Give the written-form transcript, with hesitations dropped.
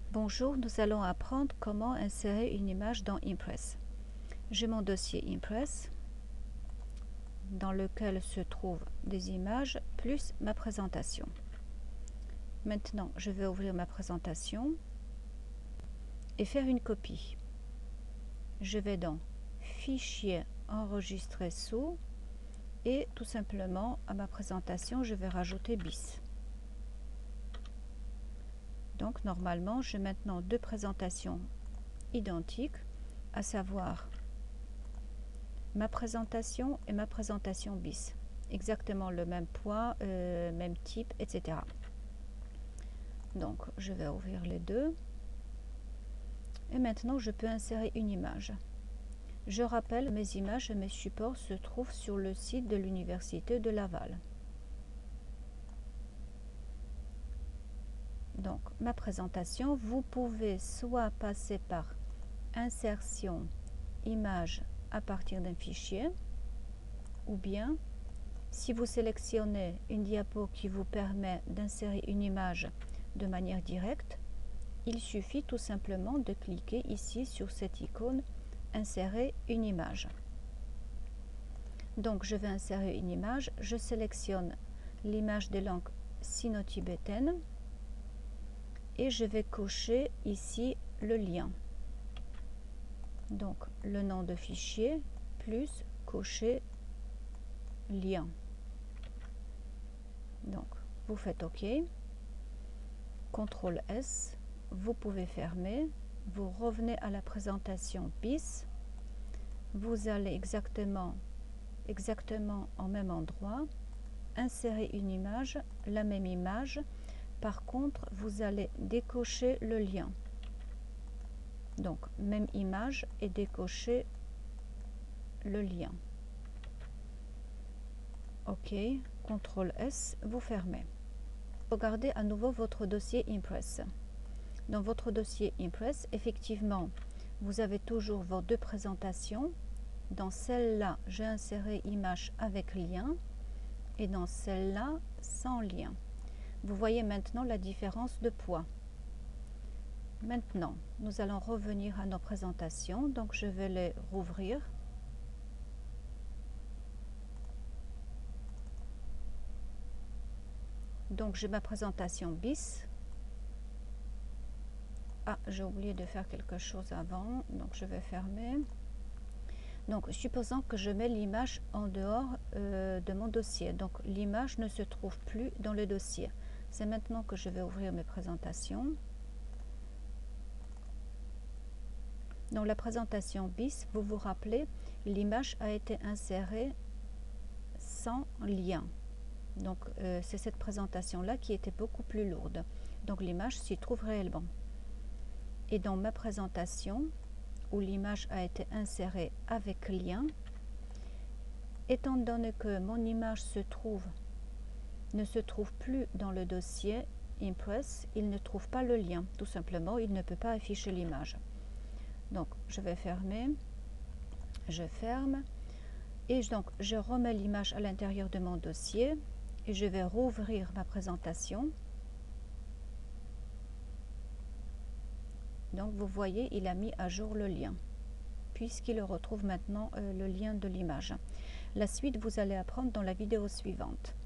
Bonjour, nous allons apprendre comment insérer une image dans Impress. J'ai mon dossier Impress dans lequel se trouvent des images plus ma présentation. Maintenant, je vais ouvrir ma présentation et faire une copie. Je vais dans Fichier, enregistrer sous et tout simplement à ma présentation, je vais rajouter BIS. Donc normalement, j'ai maintenant deux présentations identiques, à savoir ma présentation et ma présentation BIS. Exactement le même poids, même type, etc. Donc je vais ouvrir les deux. Et maintenant, je peux insérer une image. Je rappelle, mes images et mes supports se trouvent sur le site de l'Université de Laval. Donc, ma présentation, vous pouvez soit passer par insertion, image à partir d'un fichier, ou bien, si vous sélectionnez une diapo qui vous permet d'insérer une image de manière directe, il suffit tout simplement de cliquer ici sur cette icône insérer une image. Donc je vais insérer une image, je sélectionne l'image des langues sino-tibétaines et je vais cocher ici le lien. Donc le nom de fichier plus cocher lien. Donc vous faites OK, CTRL S, vous pouvez fermer, vous revenez à la présentation BIS, vous allez exactement au même endroit, insérer une image, la même image, par contre vous allez décocher le lien. Donc même image et décocher le lien. OK, CTRL S, vous fermez. Regardez à nouveau votre dossier Impress. Dans votre dossier Impress, effectivement, vous avez toujours vos deux présentations. Dans celle-là, j'ai inséré image avec lien et dans celle-là, sans lien. Vous voyez maintenant la différence de poids. Maintenant, nous allons revenir à nos présentations. Donc, je vais les rouvrir. Donc, j'ai ma présentation BIS. Ah, j'ai oublié de faire quelque chose avant. Donc, je vais fermer. Donc, supposons que je mets l'image en dehors de mon dossier. Donc, l'image ne se trouve plus dans le dossier. C'est maintenant que je vais ouvrir mes présentations. Dans la présentation BIS, vous vous rappelez, l'image a été insérée sans lien. Donc, c'est cette présentation-là qui était beaucoup plus lourde. Donc, l'image s'y trouve réellement. Et dans ma présentation, où l'image a été insérée avec lien, étant donné que mon image ne se trouve plus dans le dossier Impress, il ne trouve pas le lien. Tout simplement, il ne peut pas afficher l'image. Donc, je vais fermer, je ferme, et donc je remets l'image à l'intérieur de mon dossier, et je vais rouvrir ma présentation. Donc, vous voyez, il a mis à jour le lien, puisqu'il retrouve maintenant le lien de l'image. La suite, vous allez apprendre dans la vidéo suivante.